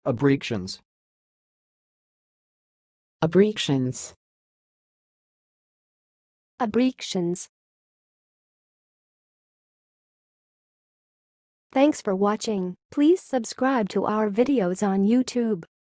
Abreactions. Abreactions. Abreactions. Thanks for watching. Please subscribe to our videos on YouTube.